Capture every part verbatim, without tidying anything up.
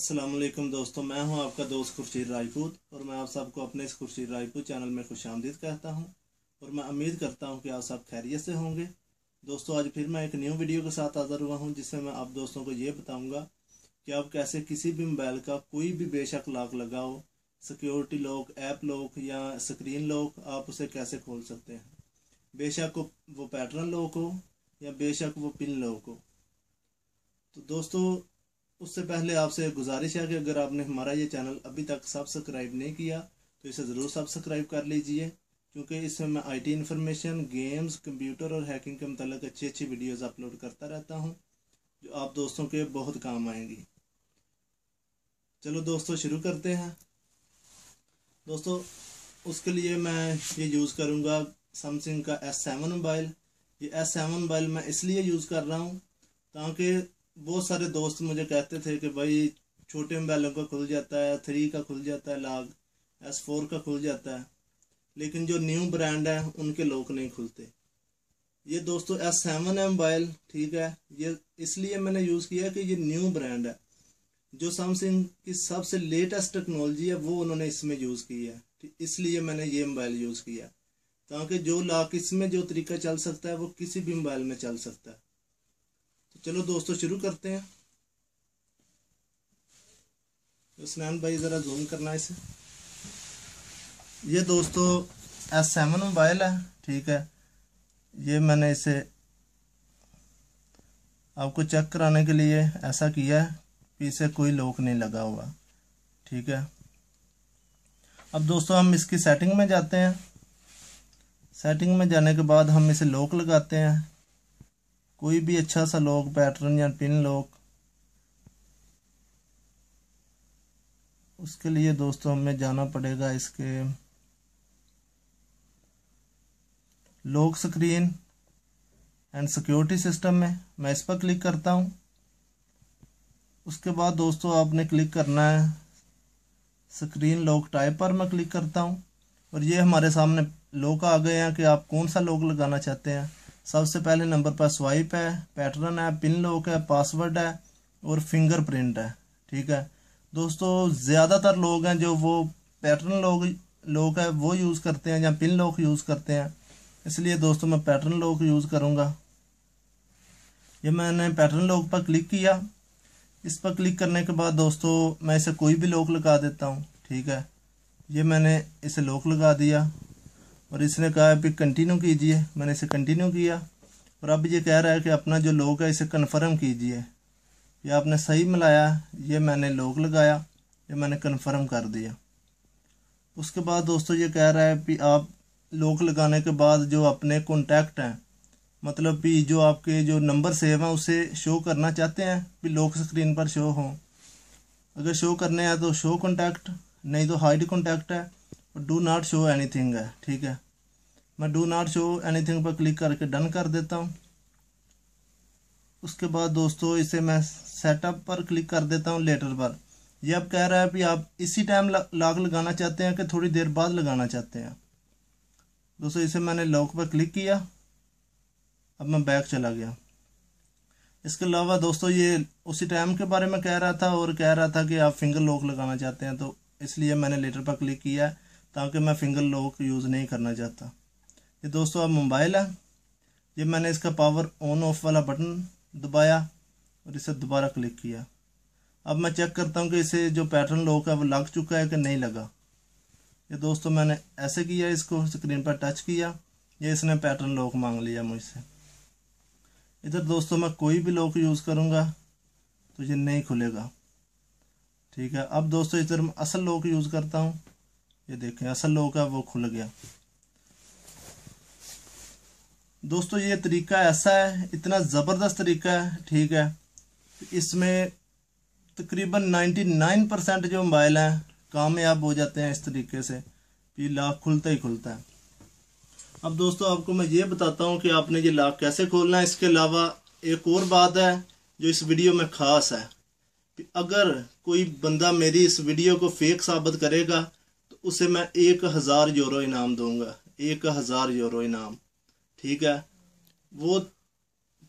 अस्सलामुअलैकुम दोस्तों, मैं हूं आपका दोस्त खुर्शीद राजपूत और मैं आप सबको अपने इस खुर्शीद राजपूत चैनल में खुशामदीद कहता हूं और मैं उम्मीद करता हूं कि आप सब खैरियत से होंगे। दोस्तों, आज फिर मैं एक न्यू वीडियो के साथ हाज़िर हुआ हूं जिसमें मैं आप दोस्तों को ये बताऊंगा कि आप कैसे किसी भी मोबाइल का कोई भी बेशक लॉक लगाओ, सिक्योरिटी लॉक, ऐप लॉक या स्क्रीन लॉक, आप उसे कैसे खोल सकते हैं। बेशक वो पैटर्न लॉक हो या बेशक वो पिन लॉक हो। तो दोस्तों, उससे पहले आपसे गुजारिश है कि अगर आपने हमारा ये चैनल अभी तक सब्सक्राइब नहीं किया तो इसे ज़रूर सब्सक्राइब कर लीजिए, क्योंकि इसमें मैं आईटी इन्फॉर्मेशन, गेम्स, कंप्यूटर और हैकिंग के मतलब अच्छी अच्छी वीडियोस अपलोड करता रहता हूं जो आप दोस्तों के बहुत काम आएंगी। चलो दोस्तों, शुरू करते हैं। दोस्तों, उसके लिए मैं ये यूज़ करूँगा सैमसंग का एस सेवन मोबाइल। ये एस सेवन मोबाइल मैं इसलिए यूज़ कर रहा हूँ ताकि बहुत सारे दोस्त मुझे कहते थे कि भाई छोटे मोबाइलों का खुल जाता है, थ्री का खुल जाता है लॉक, एस फोर का खुल जाता है, लेकिन जो न्यू ब्रांड है उनके लॉक नहीं खुलते। ये दोस्तों एस सेवन है मोबाइल, ठीक है। ये इसलिए मैंने यूज़ किया कि ये न्यू ब्रांड है, जो सैमसंग की सबसे लेटेस्ट टेक्नोलॉजी है वो उन्होंने इसमें यूज़ की है, इसलिए मैंने ये मोबाइल यूज़ किया ताकि जो लॉक इसमें जो तरीका चल सकता है वो किसी भी मोबाइल में चल सकता है। तो चलो दोस्तों, शुरू करते हैं। उस्मान भाई ज़रा जूम करना है इसे। ये दोस्तों एस सेवन मोबाइल है, ठीक है। ये मैंने इसे आपको चेक कराने के लिए ऐसा किया है कि इसे कोई लॉक नहीं लगा हुआ, ठीक है। अब दोस्तों हम इसकी सेटिंग में जाते हैं। सेटिंग में जाने के बाद हम इसे लॉक लगाते हैं, कोई भी अच्छा सा लॉक, पैटर्न या पिन लॉक। उसके लिए दोस्तों हमें जाना पड़ेगा इसके lock screen and security system में। मैं इस पर क्लिक करता हूं। उसके बाद दोस्तों आपने क्लिक करना है स्क्रीन लॉक टाइप पर। मैं क्लिक करता हूं और ये हमारे सामने लॉक आ गए हैं कि आप कौन सा लॉक लगाना चाहते हैं। सबसे पहले नंबर पर स्वाइप है, पैटर्न है, पिन लॉक है, पासवर्ड है और फिंगरप्रिंट है, ठीक है। दोस्तों ज़्यादातर लोग हैं जो वो पैटर्न लॉक लॉक है वो यूज़ करते हैं या पिन लॉक यूज़ करते हैं, इसलिए दोस्तों मैं पैटर्न लॉक यूज़ करूँगा। ये मैंने पैटर्न लॉक पर क्लिक किया। इस पर क्लिक करने के बाद दोस्तों मैं इसे कोई भी लॉक लगा देता हूँ, ठीक है। ये मैंने इसे लॉक लगा दिया और इसने कहा है कि कंटिन्यू कीजिए। मैंने इसे कंटिन्यू किया और अब ये कह रहा है कि अपना जो लॉक है इसे कन्फर्म कीजिए। ये आपने सही मिलाया, ये मैंने लॉक लगाया, ये मैंने कन्फर्म कर दिया। उसके बाद दोस्तों ये कह रहा है कि आप लॉक लगाने के बाद जो अपने कॉन्टैक्ट हैं, मतलब कि जो आपके जो नंबर सेव हैं उसे शो करना चाहते हैं कि लॉक स्क्रीन पर शो हों। अगर शो करने हैं तो शो कॉन्टैक्ट, नहीं तो हाइड कॉन्टैक्ट है और डू नॉट शो एनीथिंग है, ठीक है। मैं डू नॉट शो एनीथिंग पर क्लिक करके डन कर देता हूँ। उसके बाद दोस्तों इसे मैं सेटअप पर क्लिक कर देता हूँ, लेटर पर। ये अब कह रहा है कि आप इसी टाइम लॉक लगाना चाहते हैं कि थोड़ी देर बाद लगाना चाहते हैं। दोस्तों इसे मैंने लॉक पर क्लिक किया, अब मैं बैक चला गया। इसके अलावा दोस्तों ये उसी टाइम के बारे में कह रहा था और कह रहा था कि आप फिंगर लॉक लगाना चाहते हैं, तो इसलिए मैंने लेटर पर क्लिक किया ताकि मैं फिंगर लॉक यूज़ नहीं करना चाहता। ये दोस्तों अब मोबाइल है। ये मैंने इसका पावर ऑन ऑफ वाला बटन दबाया और इसे दोबारा क्लिक किया। अब मैं चेक करता हूँ कि इसे जो पैटर्न लॉक है वो लग चुका है कि नहीं लगा। ये दोस्तों मैंने ऐसे किया, इसको स्क्रीन पर टच किया, ये इसने पैटर्न लॉक मांग लिया मुझसे। इधर दोस्तों मैं कोई भी लॉक यूज़ करूँगा तो ये नहीं खुलेगा, ठीक है। अब दोस्तों इधर मैं असल लॉक यूज़ करता हूँ, ये देखें असल लॉक है वो खुल गया। दोस्तों ये तरीका ऐसा है, इतना ज़बरदस्त तरीका है, ठीक है। इसमें तकरीबन निन्यानवे परसेंट जो मोबाइल हैं कामयाब हो जाते हैं इस तरीके से कि लॉक खुलता ही खुलता है। अब दोस्तों आपको मैं ये बताता हूँ कि आपने ये लॉक कैसे खोलना है। इसके अलावा एक और बात है जो इस वीडियो में ख़ास है कि अगर कोई बंदा मेरी इस वीडियो को फेक साबित करेगा तो उसे मैं एक हज़ार यूरो इनाम दूंगा, एक हज़ार यूरो इनाम, ठीक है। वो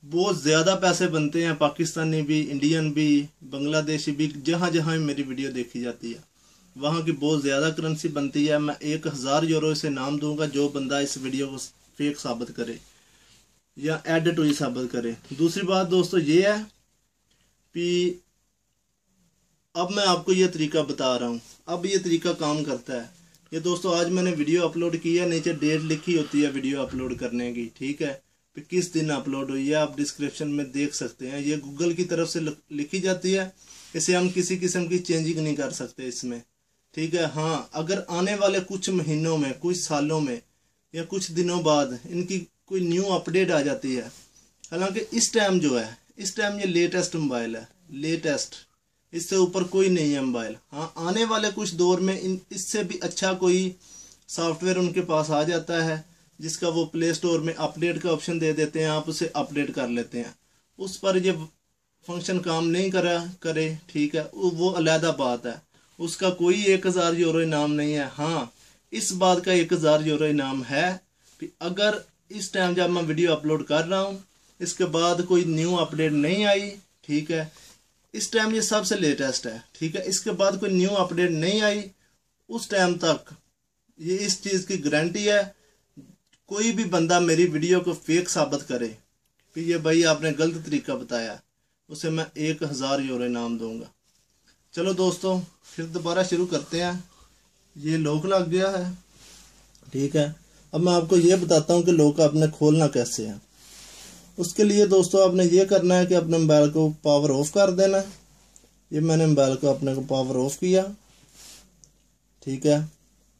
बहुत ज़्यादा पैसे बनते हैं, पाकिस्तानी भी, इंडियन भी, बांग्लादेशी भी, जहाँ जहाँ मेरी वीडियो देखी जाती है वहाँ की बहुत ज़्यादा करेंसी बनती है। मैं एक हज़ार यूरो से नाम दूंगा जो बंदा इस वीडियो को फेक साबित करे या एडिट हुई साबित करे। दूसरी बात दोस्तों ये है कि अब मैं आपको ये तरीका बता रहा हूँ। अब ये तरीका काम करता है। ये दोस्तों आज मैंने वीडियो अपलोड की है, नीचे डेट लिखी होती है वीडियो अपलोड करने की, ठीक है, कि किस दिन अपलोड हुई है, आप डिस्क्रिप्शन में देख सकते हैं। ये गूगल की तरफ से लिखी जाती है, इसे हम किसी किस्म की चेंजिंग नहीं कर सकते इसमें, ठीक है। हाँ, अगर आने वाले कुछ महीनों में, कुछ सालों में या कुछ दिनों बाद इनकी कोई न्यू अपडेट आ जाती है, हालांकि इस टाइम जो है, इस टाइम ये लेटेस्ट मोबाइल है, लेटेस्ट, इससे ऊपर कोई नहीं है मोबाइल। हाँ, आने वाले कुछ दौर में इन इससे भी अच्छा कोई सॉफ्टवेयर उनके पास आ जाता है जिसका वो प्ले स्टोर में अपडेट का ऑप्शन दे देते हैं, आप उसे अपडेट कर लेते हैं। उस पर ये फंक्शन काम नहीं करा करे, ठीक है, वो अलहदा बात है, उसका कोई एक हज़ार यूरो इनाम नहीं है। हाँ, इस बात का एक हज़ार यूरो इनाम है कि अगर इस टाइम जब मैं वीडियो अपलोड कर रहा हूँ इसके बाद कोई न्यू अपडेट नहीं आई, ठीक है, इस टाइम ये सबसे लेटेस्ट है, ठीक है, इसके बाद कोई न्यू अपडेट नहीं आई, उस टाइम तक ये इस चीज़ की गारंटी है, कोई भी बंदा मेरी वीडियो को फेक साबित करे कि ये भाई आपने गलत तरीका बताया, उसे मैं एक हज़ार यूरो इनाम दूंगा। चलो दोस्तों फिर दोबारा शुरू करते हैं। ये लॉक लग गया है, ठीक है। अब मैं आपको ये बताता हूँ कि लॉक आपने खोलना कैसे है। उसके लिए दोस्तों आपने ये करना है कि अपने मोबाइल को पावर ऑफ कर देना। ये मैंने मोबाइल को अपने को पावर ऑफ किया, ठीक है।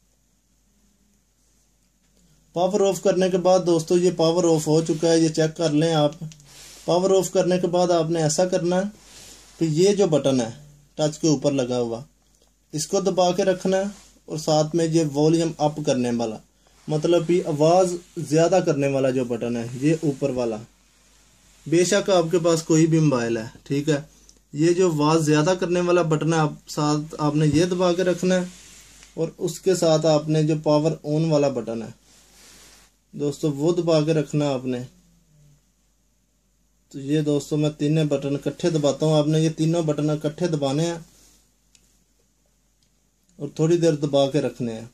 पावर ऑफ करने के बाद दोस्तों ये पावर ऑफ हो चुका है, ये चेक कर लें आप। पावर ऑफ करने के बाद आपने ऐसा करना है कि ये जो बटन है टच के ऊपर लगा हुआ, इसको दबा के रखना है, और साथ में ये वॉल्यूम अप करने वाला, मतलब कि आवाज़ ज़्यादा करने वाला जो बटन है, ये ऊपर वाला, बेशक आपके पास कोई भी मोबाइल है, ठीक है, ये जो आवाज़ ज़्यादा करने वाला बटन है आप साथ आपने ये दबा के रखना है। और उसके साथ आपने जो पावर ऑन वाला बटन है दोस्तों वो दबा के रखना आपने। तो ये दोस्तों मैं तीनों बटन इकट्ठे दबाता हूँ, आपने ये तीनों बटन इकट्ठे दबाने हैं और थोड़ी देर दबा के रखने हैं।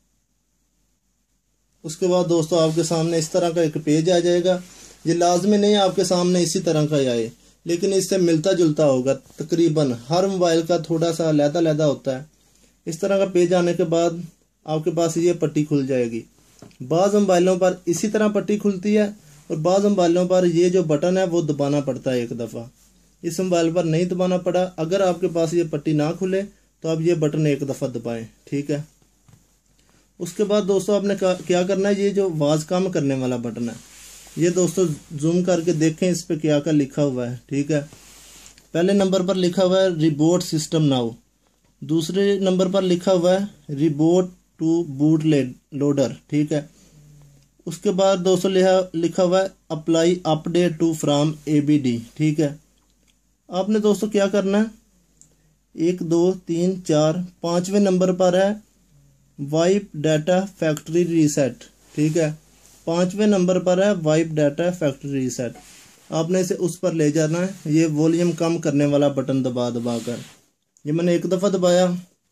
उसके बाद दोस्तों आपके सामने इस तरह का एक पेज आ जाएगा। ये लाजमी नहीं आपके सामने इसी तरह का ही आए, लेकिन इससे मिलता जुलता होगा, तकरीबन हर मोबाइल का थोड़ा सा अलहदा अलहदा होता है। इस तरह का पेज आने के बाद आपके पास ये पट्टी खुल जाएगी। बाज़ मोबाइलों पर इसी तरह पट्टी खुलती है और बाज़ मोबाइलों पर ये जो बटन है वो दबाना पड़ता है एक दफ़ा। इस मोबाइल पर नहीं दबाना पड़ा। अगर आपके पास ये पट्टी ना खुले तो आप ये बटन एक दफ़ा दबाएं, ठीक है। उसके बाद दोस्तों आपने क्या करना है, ये जो आवाज़ कम करने वाला बटन है, ये दोस्तों जूम करके देखें इस पर क्या क्या लिखा हुआ है, ठीक है। पहले नंबर पर लिखा हुआ है रिबूट सिस्टम नाउ, दूसरे नंबर पर लिखा हुआ है रिबूट टू बूट लोडर, ठीक है। उसके बाद दोस्तों लिखा हुआ है apply update to from ABD, ठीक है। आपने दोस्तों क्या करना है, एक दो तीन चार पांचवें नंबर पर है वाइप डाटा फैक्ट्री रीसेट, ठीक है। पांचवें नंबर पर है वाइप डाटा फैक्ट्री रीसेट, आपने इसे उस पर ले जाना है। ये वॉल्यूम कम करने वाला बटन दबा दबा कर, ये मैंने एक दफ़ा दबाया,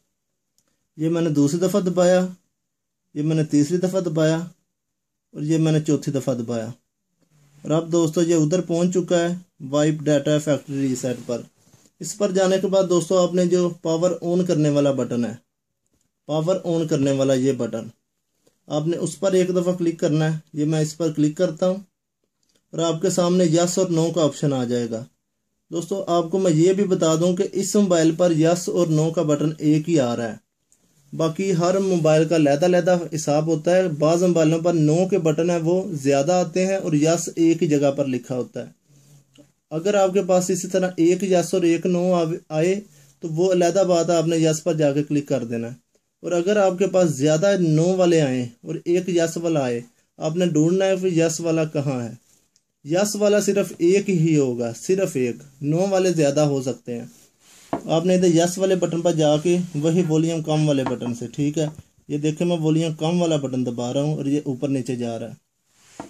ये मैंने दूसरी दफ़ा दबाया, ये मैंने तीसरी दफ़ा दबाया और ये मैंने चौथी दफ़ा दबाया। और अब दोस्तों ये उधर पहुंच चुका है वाइप डाटा फैक्ट्री रीसेट पर। इस पर जाने के बाद दोस्तों आपने जो पावर ऑन करने वाला बटन है, पावर ऑन करने वाला ये बटन, आपने उस पर एक दफ़ा क्लिक करना है। ये मैं इस पर क्लिक करता हूँ और आपके सामने यस और नो का ऑप्शन आ जाएगा। दोस्तों आपको मैं ये भी बता दूं कि इस मोबाइल पर यस और नो का बटन एक ही आ रहा है, बाकी हर मोबाइल का लहदा लहदा हिसाब होता है। बाज़ मोबाइलों पर नो के बटन है वो ज़्यादा आते हैं और यस एक ही जगह पर लिखा होता है। अगर आपके पास इसी तरह एक यस और एक नो आए तो वो अलहदा बात है, आपने यस पर जाके क्लिक कर देना है। और अगर आपके पास ज़्यादा नो वाले आए और एक यस वाला आए, आपने ढूंढना है फिर यस वाला कहाँ है। यस वाला सिर्फ एक ही होगा, सिर्फ एक, नो वाले ज़्यादा हो सकते हैं। आपने इधर यस वाले बटन पर जाके वही वॉल्यूम कम वाले बटन से, ठीक है, ये देखें मैं वॉल्यूम कम वाला बटन दबा रहा हूँ और ये ऊपर नीचे जा रहा है।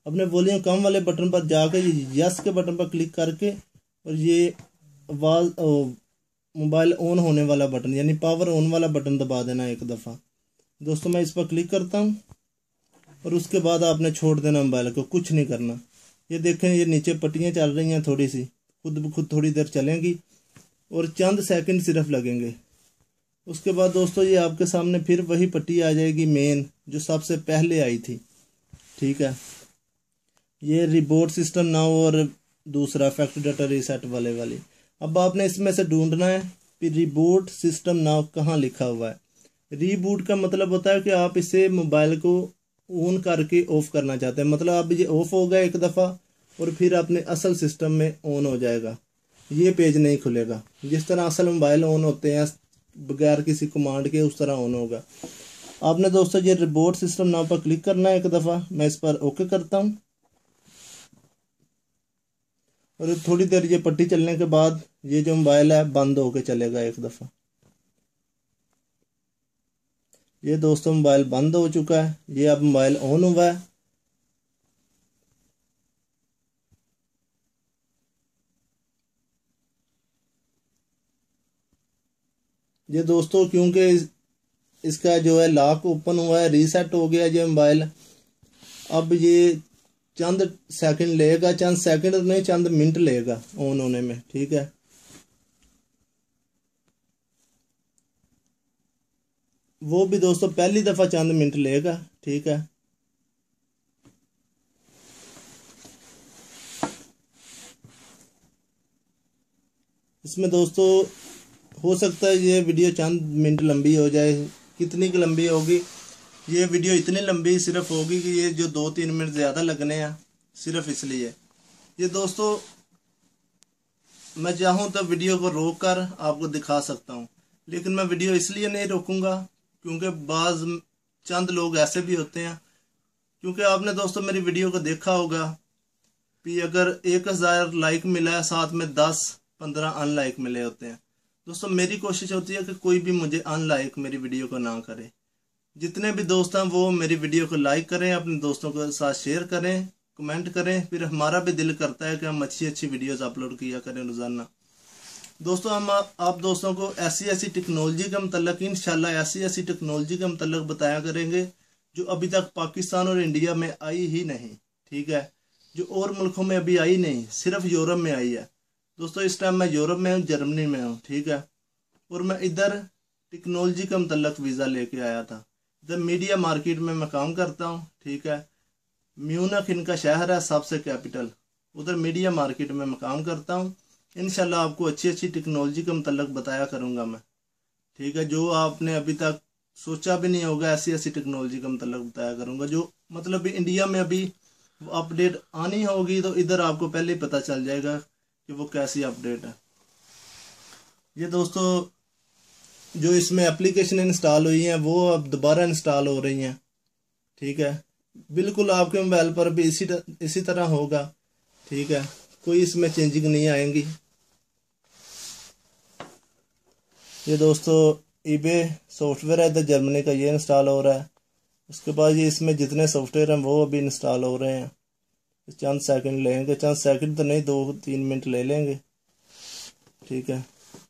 अपने वॉल्यूम कम वाले बटन पर जाकर यस के बटन पर क्लिक करके और ये आवाज़ मोबाइल ऑन होने वाला बटन यानी पावर ऑन वाला बटन दबा देना एक दफ़ा। दोस्तों मैं इस पर क्लिक करता हूँ और उसके बाद आपने छोड़ देना मोबाइल को, कुछ नहीं करना। ये देखें ये नीचे पट्टियाँ चल रही हैं, थोड़ी सी खुद ब खुद थोड़ी देर चलेंगी और चंद सेकंड सिर्फ लगेंगे। उसके बाद दोस्तों ये आपके सामने फिर वही पट्टी आ जाएगी मेन जो सबसे पहले आई थी। ठीक है, ये रिबूट सिस्टम नाउ और दूसरा फैक्ट्री डाटा रीसेट वाले वाली। अब आपने इसमें से ढूंढना है कि रिबूट सिस्टम नाउ कहाँ लिखा हुआ है। रीबूट का मतलब होता है कि आप इसे मोबाइल को ऑन करके ऑफ करना चाहते हैं, मतलब अब ये ऑफ हो गया एक दफ़ा और फिर अपने असल सिस्टम में ऑन हो जाएगा। ये पेज नहीं खुलेगा, जिस तरह असल मोबाइल ऑन होते हैं बगैर किसी कमांड के उस तरह ऑन होगा। आपने दोस्तों ये रिबूट सिस्टम नाउ पर क्लिक करना है एक दफ़ा। मैं इस पर ओके करता हूँ और थोड़ी देर ये पट्टी चलने के बाद ये जो मोबाइल है बंद होके चलेगा एक दफ़ा। ये दोस्तों मोबाइल बंद हो चुका है, ये अब मोबाइल ऑन हुआ है। ये दोस्तों क्योंकि इस, इसका जो है लॉक ओपन हुआ है, रीसेट हो गया ये मोबाइल। अब ये चंद सेकंड लेगा, चंद सेकंड नहीं चंद मिनट लेगा ऑन होने में। ठीक है, वो भी दोस्तों पहली दफ़ा चंद मिनट लेगा। ठीक है, इसमें दोस्तों हो सकता है ये वीडियो चंद मिनट लंबी हो जाए। कितनी की लंबी होगी? ये वीडियो इतनी लंबी सिर्फ होगी कि ये जो दो तीन मिनट ज़्यादा लगने हैं सिर्फ इसलिए। ये दोस्तों मैं चाहूँ तो वीडियो को रोक कर आपको दिखा सकता हूँ, लेकिन मैं वीडियो इसलिए नहीं रोकूंगा क्योंकि बाज़ चंद लोग ऐसे भी होते हैं। क्योंकि आपने दोस्तों मेरी वीडियो को देखा होगा कि अगर एक हज़ार लाइक मिला है साथ में दस पंद्रह अनलाइक मिले होते हैं। दोस्तों मेरी कोशिश होती है कि कोई भी मुझे अनलाइक मेरी वीडियो को ना करे। जितने भी दोस्त हैं वो मेरी वीडियो को लाइक करें, अपने दोस्तों के साथ शेयर करें, कमेंट करें। फिर हमारा भी दिल करता है कि हम अच्छी अच्छी वीडियोस अपलोड किया करें रोज़ाना। दोस्तों हम आप दोस्तों को ऐसी ऐसी टेक्नोलॉजी के मतलब इंशाल्लाह ऐसी ऐसी टेक्नोलॉजी के मतलब बताया करेंगे जो अभी तक पाकिस्तान और इंडिया में आई ही नहीं। ठीक है, जो और मुल्कों में अभी आई नहीं, सिर्फ यूरोप में आई है। दोस्तों इस टाइम मैं यूरोप में हूँ, जर्मनी में हूँ। ठीक है, और मैं इधर टेक्नोलॉजी का मतलब वीज़ा लेके आया था। इधर मीडिया मार्केट में मैं काम करता हूँ। ठीक है, म्यूनिख इनका शहर है सबसे कैपिटल, उधर मीडिया मार्केट में मैं काम करता हूँ। इंशाल्लाह आपको अच्छी अच्छी टेक्नोलॉजी का मतलब बताया करूँगा मैं। ठीक है, जो आपने अभी तक सोचा भी नहीं होगा ऐसी ऐसी टेक्नोलॉजी का मतलब बताया करूँगा जो मतलब इंडिया में अभी अपडेट आनी होगी तो इधर आपको पहले ही पता चल जाएगा कि वो कैसी अपडेट है। ये दोस्तों जो इसमें एप्लीकेशन इंस्टॉल हुई हैं वो अब दोबारा इंस्टॉल हो रही हैं। ठीक है, बिल्कुल आपके मोबाइल पर भी इसी इसी तरह होगा। ठीक है, कोई इसमें चेंजिंग नहीं आएंगी। ये दोस्तों ईबे सॉफ्टवेयर है इधर जर्मनी का, ये इंस्टॉल हो रहा है। उसके बाद ये इसमें जितने सॉफ्टवेयर हैं वो अभी इंस्टॉल हो रहे हैं। चंद सेकंड लेंगे, चंद सेकंड तो नहीं दो तीन मिनट ले लेंगे। ठीक है,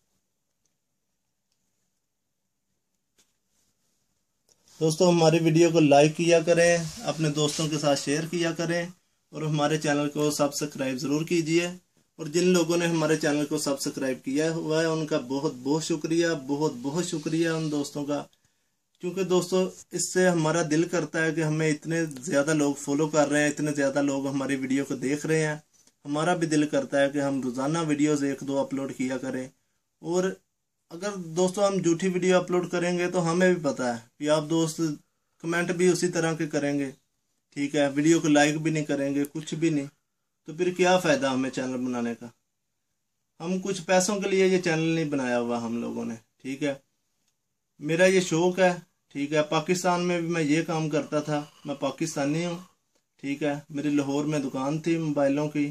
दोस्तों हमारी वीडियो को लाइक किया करें, अपने दोस्तों के साथ शेयर किया करें और हमारे चैनल को सब्सक्राइब ज़रूर कीजिए। और जिन लोगों ने हमारे चैनल को सब्सक्राइब किया हुआ है उनका बहुत बहुत शुक्रिया, बहुत बहुत शुक्रिया उन दोस्तों का। क्योंकि दोस्तों इससे हमारा दिल करता है कि हमें इतने ज़्यादा लोग फॉलो कर रहे हैं, इतने ज़्यादा लोग हमारी वीडियो को देख रहे हैं। हमारा भी दिल करता है कि हम रोज़ाना वीडियोज़ एक दो अपलोड किया करें। और अगर दोस्तों हम झूठी वीडियो अपलोड करेंगे तो हमें भी पता है कि आप दोस्त कमेंट भी उसी तरह के करेंगे। ठीक है, वीडियो को लाइक भी नहीं करेंगे, कुछ भी नहीं, तो फिर क्या फ़ायदा हमें चैनल बनाने का। हम कुछ पैसों के लिए ये चैनल नहीं बनाया हुआ हम लोगों ने। ठीक है, मेरा ये शौक़ है। ठीक है, पाकिस्तान में भी मैं ये काम करता था, मैं पाकिस्तानी हूँ। ठीक है, मेरी लाहौर में दुकान थी मोबाइलों की।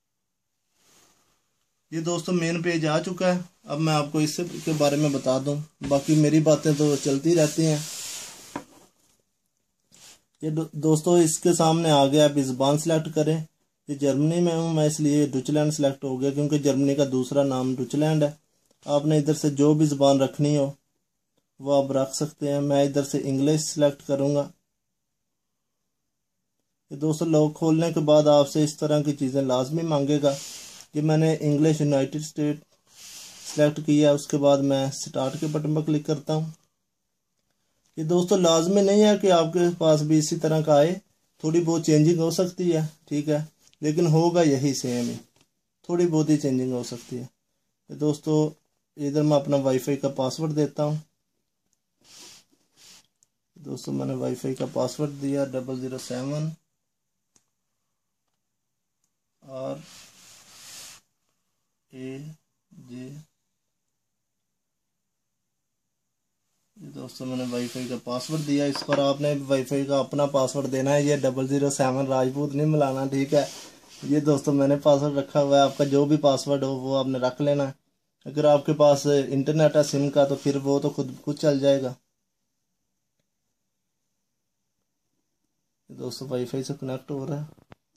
ये दोस्तों मेन पेज आ चुका है। अब मैं आपको इससे के बारे में बता दूं, बाकी मेरी बातें तो चलती रहती हैं। ये दो, दोस्तों इसके सामने आ गया, आप ज़बान सेलेक्ट करें। ये जर्मनी में हूँ मैं, इसलिए डुचलैंड सेलेक्ट हो गया, क्योंकि जर्मनी का दूसरा नाम डुचलैंड है। आपने इधर से जो भी ज़बान रखनी हो वो आप रख सकते हैं। मैं इधर से इंग्लिश सेलेक्ट करूँगा। ये दोस्तों लॉक खोलने के बाद आपसे इस तरह की चीज़ें लाजमी मांगेगा कि मैंने इंग्लिश यूनाइटेड स्टेट सेलेक्ट किया। उसके बाद मैं स्टार्ट के बटन पर क्लिक करता हूँ। ये दोस्तों लाजमी नहीं है कि आपके पास भी इसी तरह का आए, थोड़ी बहुत चेंजिंग हो सकती है, ठीक है, लेकिन होगा यही सेम ही, थोड़ी बहुत ही चेंजिंग हो सकती है। ये दोस्तों इधर मैं अपना वाईफाई का पासवर्ड देता हूँ। दोस्तों मैंने वाईफाई का पासवर्ड दिया डबल ज़ीरो सेवन और ए जे। ये दोस्तों मैंने वाईफाई का पासवर्ड दिया। इस पर आपने वाईफाई का अपना पासवर्ड देना है। ये डबल ज़ीरो सेवन राजपूत नहीं मिलाना, ठीक है। ये दोस्तों मैंने पासवर्ड रखा हुआ है, आपका जो भी पासवर्ड हो वो आपने रख लेना है। अगर आपके पास इंटरनेट है सिम का तो फिर वो तो खुद खुद चल जाएगा। दोस्तों वाईफाई से कनेक्ट हो रहा है।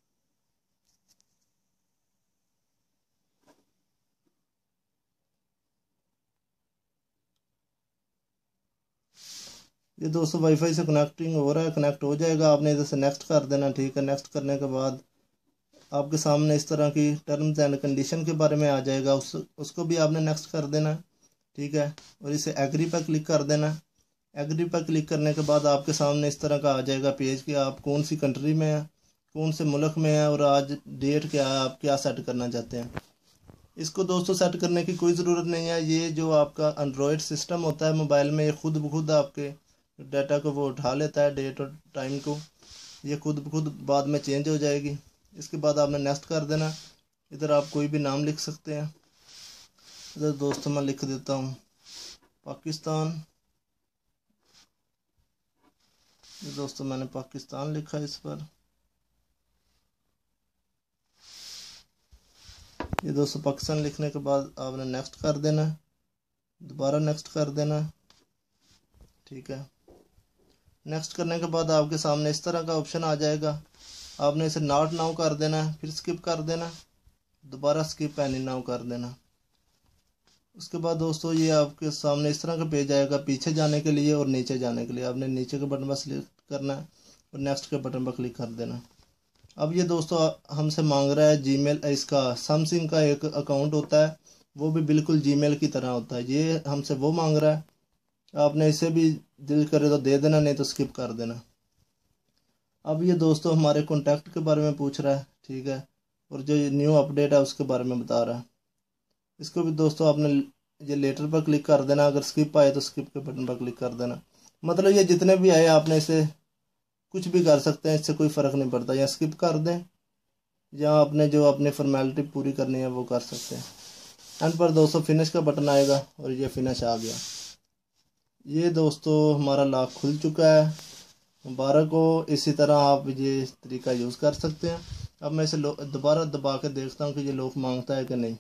ये दोस्तों वाईफाई से कनेक्टिंग हो रहा है, कनेक्ट हो जाएगा। आपने इधर से नेक्स्ट कर देना, ठीक है। नेक्स्ट करने के बाद आपके सामने इस तरह की टर्म्स एंड कंडीशन के बारे में आ जाएगा, उस उसको भी आपने नेक्स्ट कर देना, ठीक है। और इसे एग्री पर क्लिक कर देना। एग्री पर क्लिक करने के बाद आपके सामने इस तरह का आ जाएगा पेज कि आप कौन सी कंट्री में हैं, कौन से मुल्क में हैं और आज डेट क्या है, आप क्या सेट करना चाहते हैं। इसको दोस्तों सेट करने की कोई ज़रूरत नहीं है। ये जो आपका एंड्रॉयड सिस्टम होता है मोबाइल में, ये खुद ब खुद आपके डाटा को वो उठा लेता है, डेट और टाइम को। ये खुद ब खुद बाद में चेंज हो जाएगी। इसके बाद आपने नेक्स्ट कर देना। इधर आप कोई भी नाम लिख सकते हैं। इधर दोस्तों मैं लिख देता हूँ पाकिस्तान। ये दोस्तों मैंने पाकिस्तान लिखा है इस पर। ये दोस्तों पाकिस्तान लिखने के बाद आपने नेक्स्ट कर देना, दोबारा नेक्स्ट कर देना, ठीक है। नेक्स्ट करने के बाद आपके सामने इस तरह का ऑप्शन आ जाएगा। आपने इसे नॉट नाउ कर देना है, फिर स्किप कर देना, दोबारा स्किप एनी नाउ कर देना। उसके बाद दोस्तों ये आपके सामने इस तरह का पेज आएगा पीछे जाने के लिए और नीचे जाने के लिए। आपने नीचे के बटन पर क्लिक करना है और नेक्स्ट के बटन पर क्लिक कर देना। अब ये दोस्तों हमसे मांग रहा है जीमेल, इसका सैमसंग का एक अकाउंट होता है, वो भी बिल्कुल जीमेल की तरह होता है। ये हमसे वो मांग रहा है। आपने इसे भी दिल करे तो दे देना, नहीं तो स्किप कर देना। अब ये दोस्तों हमारे कॉन्टैक्ट के बारे में पूछ रहा है, ठीक है, और जो न्यू अपडेट है उसके बारे में बता रहा है। इसको भी दोस्तों आपने ये लेटर पर क्लिक कर देना। अगर स्किप आए तो स्किप के बटन पर क्लिक कर देना। मतलब ये जितने भी आए आपने इसे कुछ भी कर सकते हैं, इससे कोई फ़र्क नहीं पड़ता। या स्किप कर दें या आपने जो अपनी फॉर्मेलिटी पूरी करनी है वो कर सकते हैं। एंड पर दोस्तों फिनिश का बटन आएगा और ये फिनिश आ गया। ये दोस्तों हमारा लॉक खुल चुका है, मुबारक हो। इसी तरह आप ये तरीका यूज़ कर सकते हैं। अब मैं इसे दोबारा दबा के देखता हूँ कि ये लॉक मांगता है कि नहीं।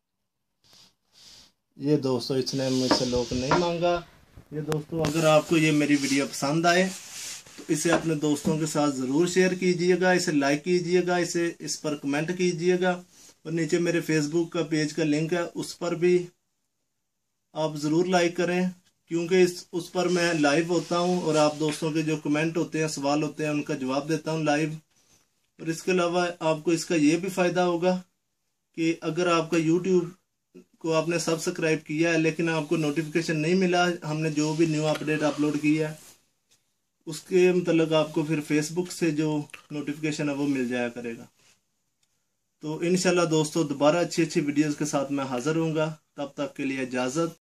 ये दोस्तों इसने मुझसे लॉक नहीं मांगा। ये दोस्तों अगर आपको ये मेरी वीडियो पसंद आए तो इसे अपने दोस्तों के साथ ज़रूर शेयर कीजिएगा, इसे लाइक कीजिएगा, इसे इस पर कमेंट कीजिएगा। और नीचे मेरे फेसबुक का पेज का लिंक है, उस पर भी आप ज़रूर लाइक करें, क्योंकि इस उस पर मैं लाइव होता हूं और आप दोस्तों के जो कमेंट होते हैं, सवाल होते हैं, उनका जवाब देता हूं लाइव। और इसके अलावा आपको इसका ये भी फ़ायदा होगा कि अगर आपका यूट्यूब को आपने सब्सक्राइब किया है लेकिन आपको नोटिफिकेशन नहीं मिला, हमने जो भी न्यू अपडेट अपलोड किया है उसके मतलब आपको फिर फेसबुक से जो नोटिफिकेशन है वो मिल जाया करेगा। तो इंशाल्लाह दोस्तों दोबारा अच्छी अच्छी वीडियोस के साथ मैं हाज़िर होऊंगा। तब तक के लिए इजाज़त।